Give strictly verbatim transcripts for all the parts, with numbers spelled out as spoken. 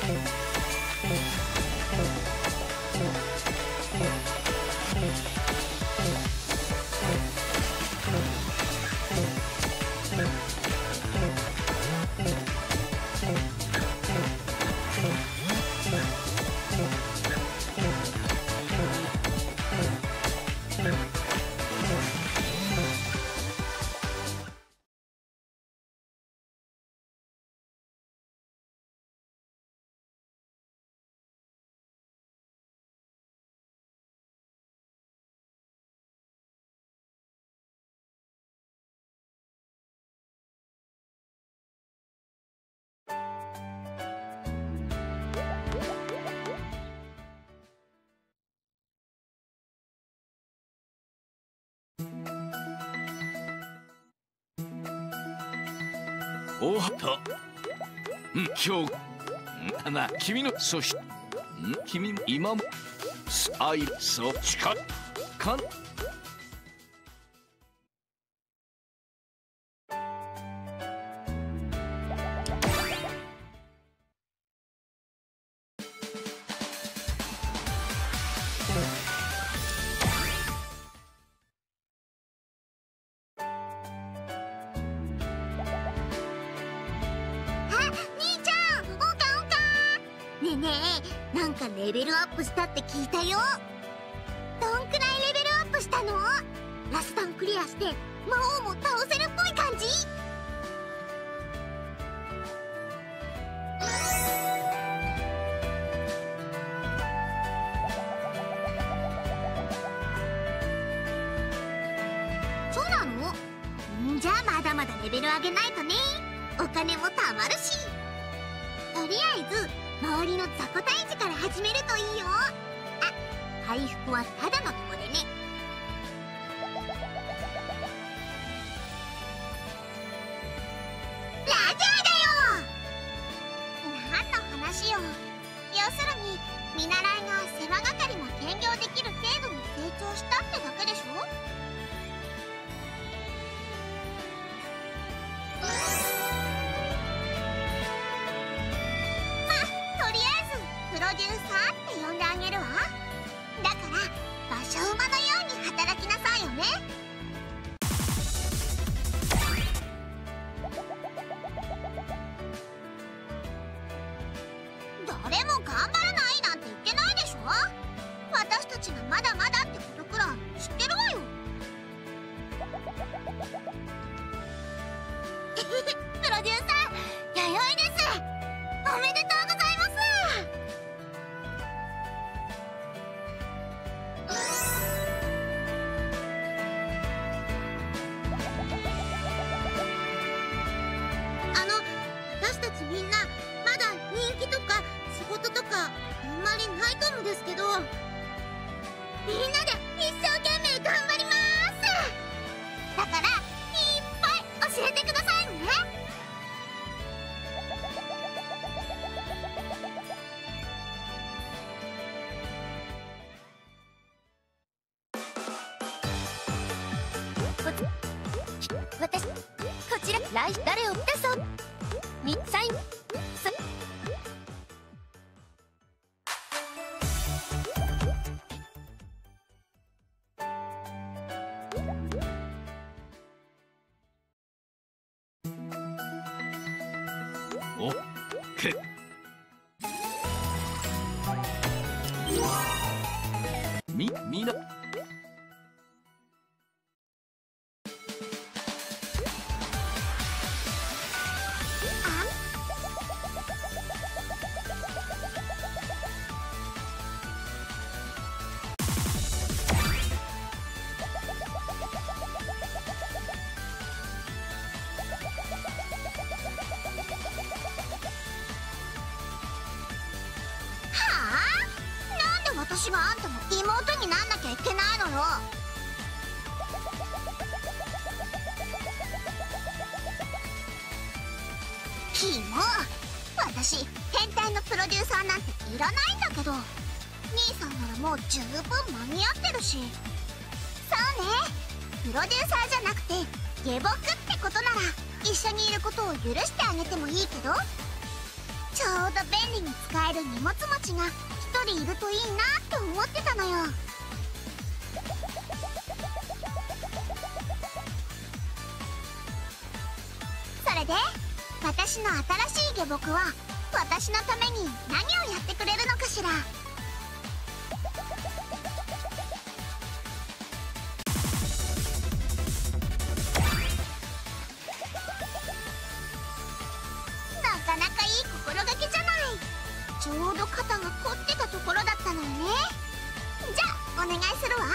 おはた、うん、今日、んな、君の、そし、ん君も今も、すあい、そっちか、かん。 レベルアップしたって聞いたよ。どんくらいレベルアップしたの？ラスタンクリアして魔王も倒せるっぽい感じ？そうなの？んじゃあまだまだレベル上げないとね。お金も貯まるし。とりあえず周りの雑魚退治から始めるといいよ。あ、回復はただのとこでね。ラジャーだよ。何の話よ。要するに見習いが世話係も兼業できる程度に成長したってだけでしょ。プロデューサーって呼んであげるわ。だから馬車馬のように働きなさいよね。誰も頑張らないなんて言ってないでしょ。私たちがまだまだってことくらい知ってるわよ。プロデューサー、弥生です。おめでとうございます。みんなまだ人気とか仕事とかあんまりないかもですけど、みんなで一生懸命頑張ります。だからいっぱい教えてくださいね。私こちら来誰を出そうみさいおけみみな私があんたの妹になんなきゃいけないのよ。キモ、私変態のプロデューサーなんていらないんだけど、兄さんならもう十分間に合ってるし。そうね、プロデューサーじゃなくて下僕ってことなら一緒にいることを許してあげてもいいけど。 ちょうど便利に使える荷物持ちが一人いるといいなと思ってたのよ。それで私の新しい下僕は私のために何をやってくれるのかしら。なかなかいい心がけじゃない。ちょうど肩が凝ってたところだったのよね。じゃあお願いするわ。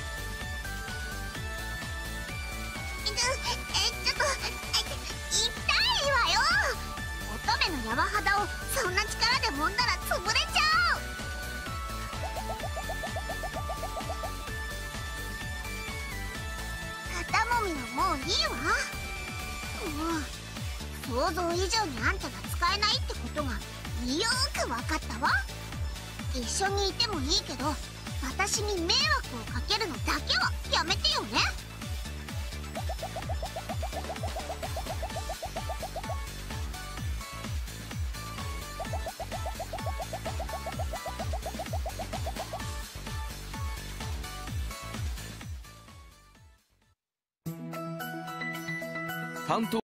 えっとえちょっと痛いわよ。乙女の柔肌をそんな力で揉んだら潰れちゃう。肩もみはもういいわ。もう想像以上にあんたが使えないってことがよーく分かったわ。一緒にいてもいいけど私に迷惑をかけるのだけはやめてよね。 担当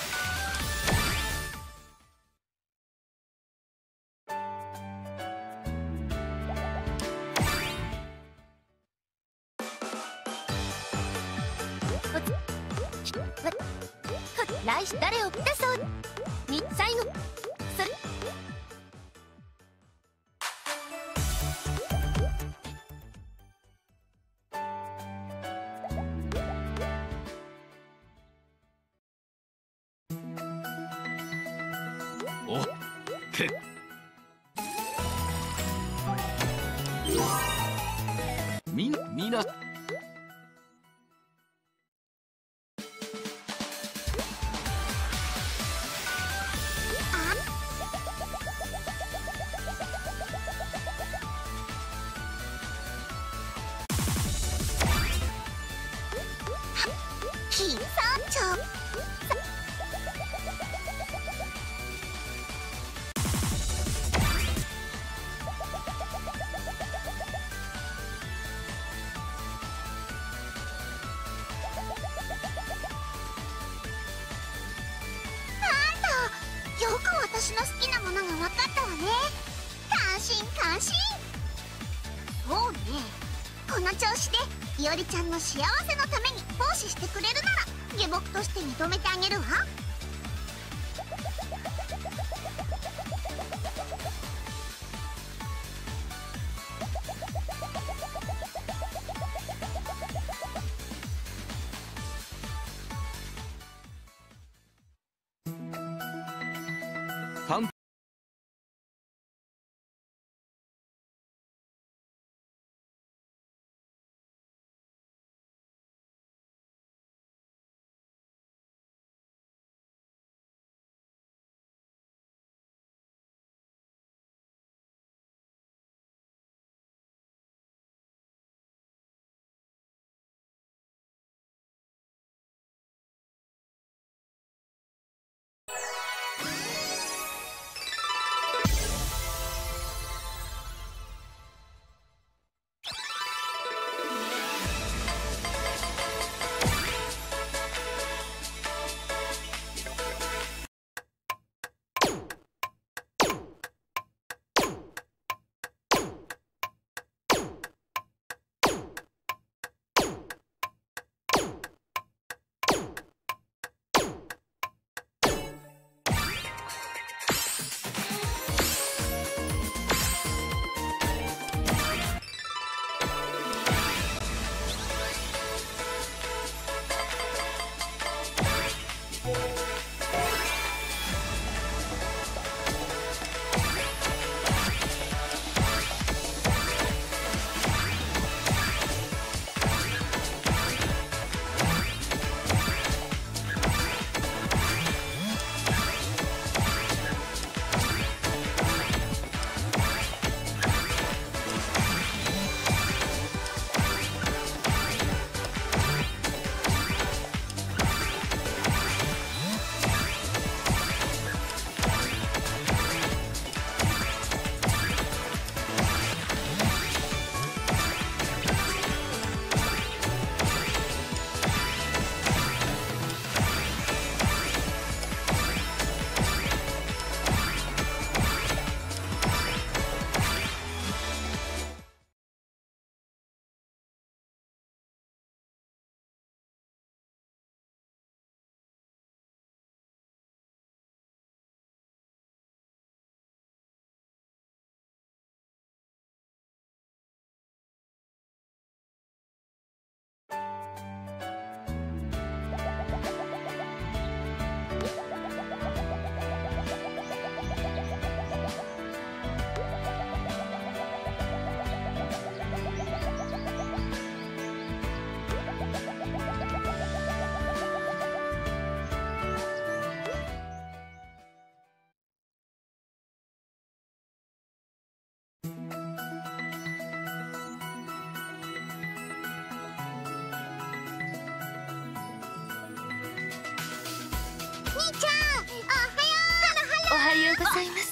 来週誰を出そうに最後それおけみなみな金山町よく私の好きなものが分かったわね。感心感心。そうね、この調子でいおりちゃんの幸せのために奉仕してくれるなら下僕として認めてあげるわ。 担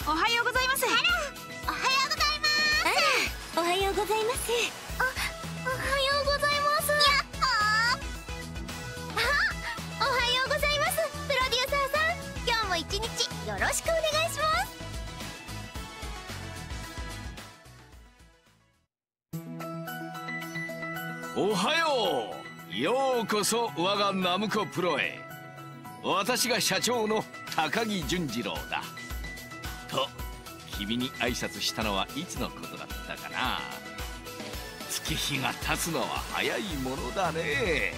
おはようございます。 あら、おはようございます。 あら、おはようございます。 お、おはようございます。やっほー。 あ、おはようございます。プロデューサーさん、今日も一日よろしくお願いします。 おはよう。ようこそ我がナムコプロへ。私が社長の高木純次郎だ。と君に挨拶したのはいつのことだったかな。月日が経つのは早いものだね。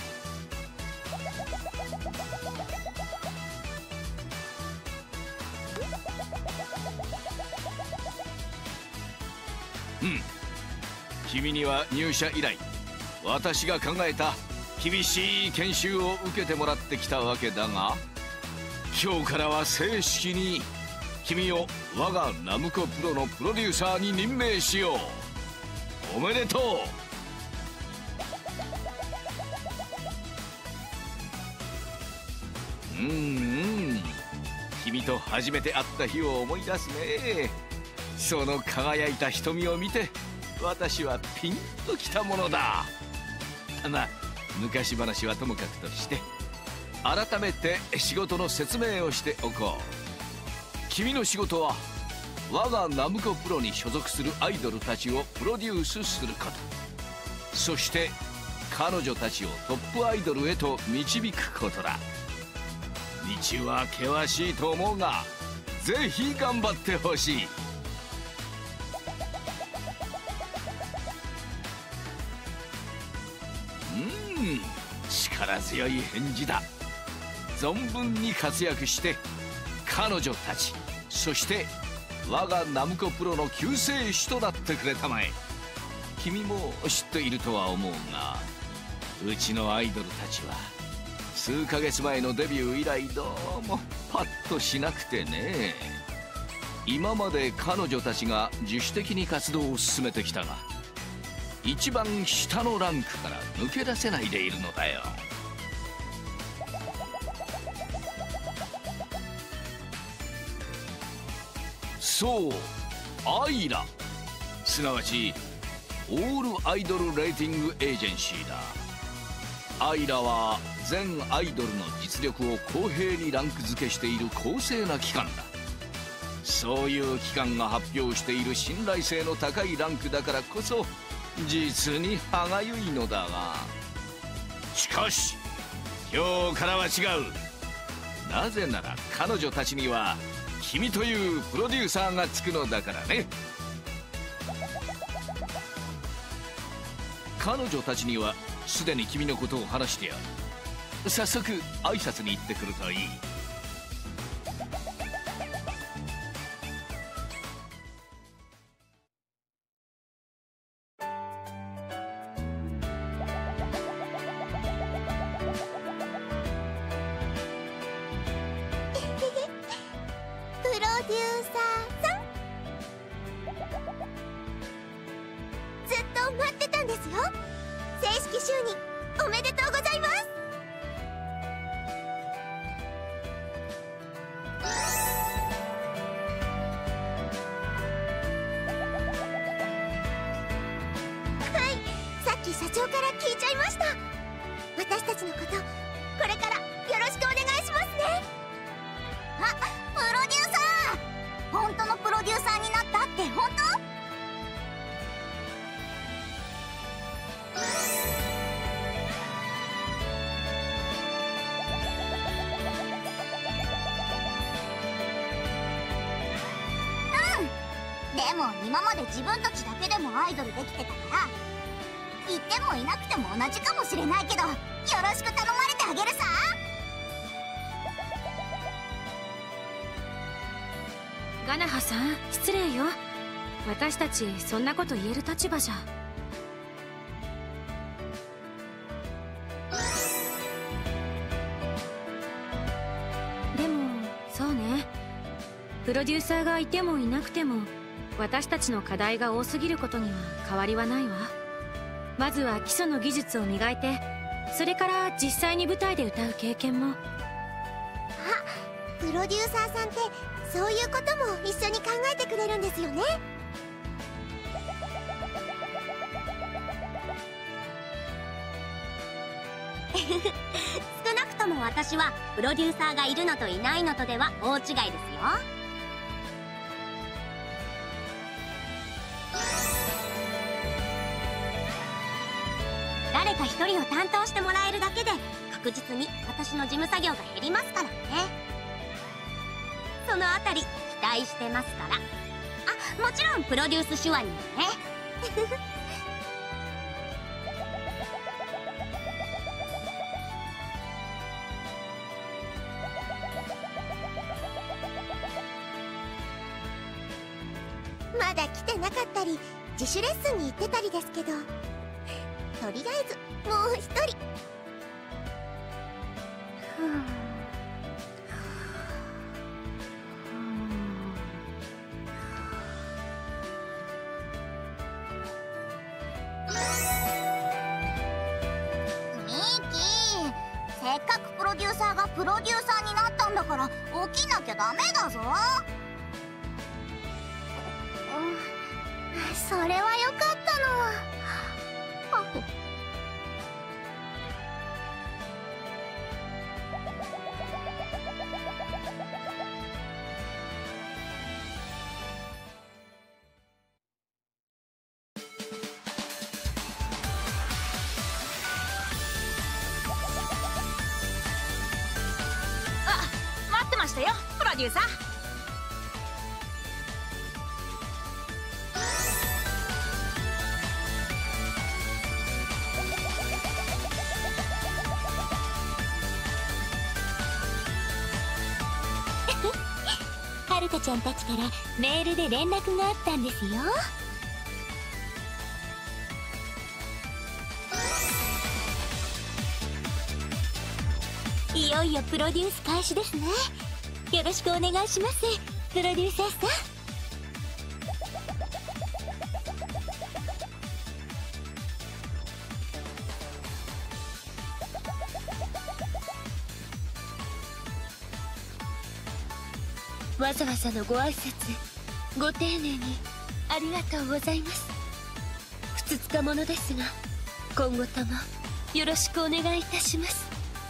うん、君には入社以来私が考えた厳しい研修を受けてもらってきたわけだが、今日からは正式に君を我がナムコプロのプロデューサーに任命しよう。おめでとう。うんうん、君と初めて会った日を思い出すね。その輝いた瞳を見て私はピンときたものだ。まあ昔話はともかくとして改めて仕事の説明をしておこう。君の仕事は我がナムコプロに所属するアイドルたちをプロデュースすること、そして彼女たちをトップアイドルへと導くことだ。道は険しいと思うがぜひ頑張ってほしい。うん、力強い返事だ。存分に活躍して彼女たち、そして我がナムコプロの救世主となってくれたまえ。君も知っているとは思うが、うちのアイドルたちは数ヶ月前のデビュー以来どうもパッとしなくてね。今まで彼女たちが自主的に活動を進めてきたが、一番下のランクから抜け出せないでいるのだよ。そう、アイラ、すなわちオールアイドルレーティングエージェンシーだ。アイラは全アイドルの実力を公平にランク付けしている公正な機関だ。そういう機関が発表している信頼性の高いランクだからこそ実に歯がゆいのだが、しかし今日からは違う。なぜなら彼女たちには君というプロデューサーがつくのだからね。彼女たちにはすでに君のことを話してある。早速挨拶に行ってくるといい。 社長から聞いちゃいました。私たちのことこれからよろしくお願いしますね。 あ、プロデューサー、本当のプロデューサーになったって本当？うん、でも今まで自分たちだけでもアイドルできてたから、いてもいなくても同じかもしれないけど、よろしく頼まれてあげるさ。 ガナハさん、失礼よ。私たちそんなこと言える立場じゃ。でもそうね、プロデューサーがいてもいなくても私たちの課題が多すぎることには変わりはないわ。まずは基礎の技術を磨いて、それから実際に舞台で歌う経験も。 あ、プロデューサーさんってそういうことも一緒に考えてくれるんですよね。 少なくとも私はプロデューサーがいるのといないのとでは大違いですよ。誰か一人を担当してもらえるだけで確実に私の事務作業が減りますからね。そのあたり期待してますから。あ、もちろんプロデュース手話にもね。 まだ来てなかったり自主レッスンに行ってたりですけど、とりあえずもう一人。 ミキ、せっかくプロデューサーがプロデューサーになったんだから起きなきゃダメだぞ。 それはよかったの。 あ、待ってましたよプロデューサー。 はるかちゃんたちからメールで連絡があったんですよ。いよいよプロデュース開始ですね。よろしくお願いします、プロデューサーさん。わざわざのご挨拶ご丁寧にありがとうございます。ふつつかものですが今後ともよろしくお願いいたします。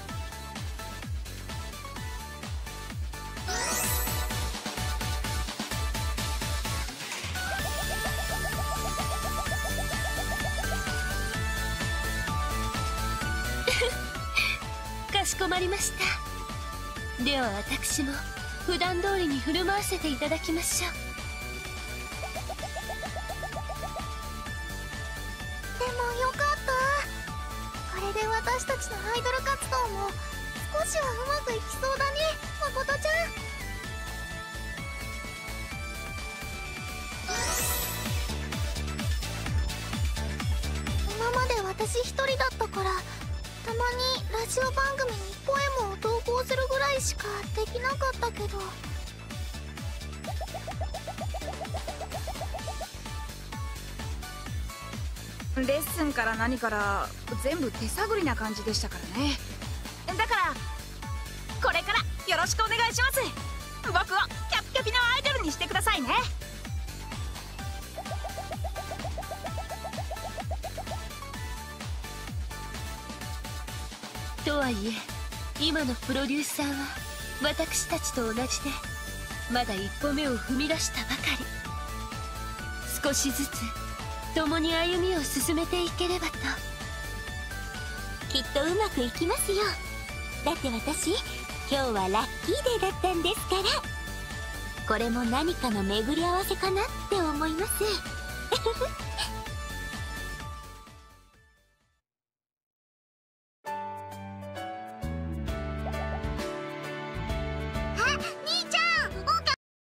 かしこまりました。では私も普段通りに振る舞わせていただきましょう。 でもよかった。これで私たちのアイドル活動も少しはうまくいきそうだね、まことちゃん。今まで私一人だったから、たまにラジオ番組にポエムを投稿するぐらいしかできなかったけど、 レッスンから何から全部手探りな感じでしたからね。だからこれからよろしくお願いします。僕をキャピキャピのアイドルにしてくださいね。 とはいえ今のプロデューサーは私たちと同じでまだ一歩目を踏み出したばかり。少しずつ共に歩みを進めていければと。 きっとうまくいきますよ。だって私今日はラッキーデーだったんですから。これも何かの巡り合わせかなって思います。